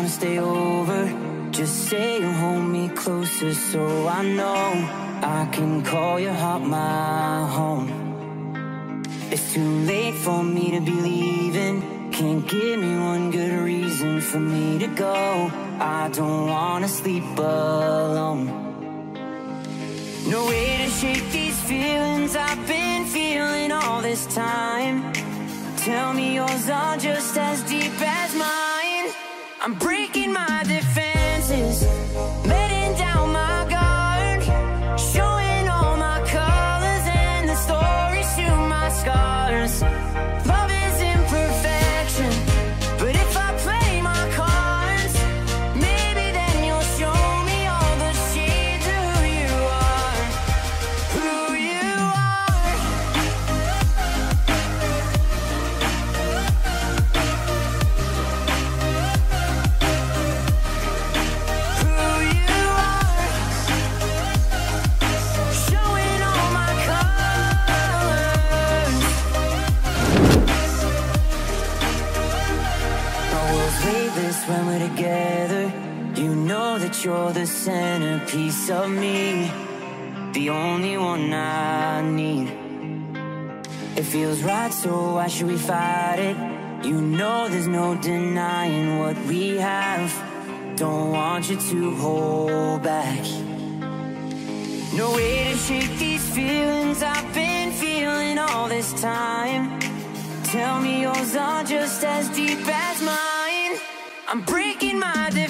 stay over. Just say you'll hold me closer so I know I can call your heart my home. It's too late for me to be leaving. Can't give me one good reason for me to go. I don't wanna sleep alone. No way to shake these feelings I've been feeling all this time. Tell me yours are just as deep as mine. I'm breaking my defenses, letting down my guard, showing all my colors and the stories to my scars. Love is imperfection, but if I play my cards, maybe then you'll show me all the shades of who you are. Who you are. Who you are. Showing all my colors. Our world's weightless when we're together. You know that you're the centerpiece of me, the only one I need. It feels right, so why should we fight it? You know there's no denying what we have. Don't want you to hold back. No way to shake these feelings I've been feeling all this time. Tell me yours are just as deep as mine. I'm breaking my defenses,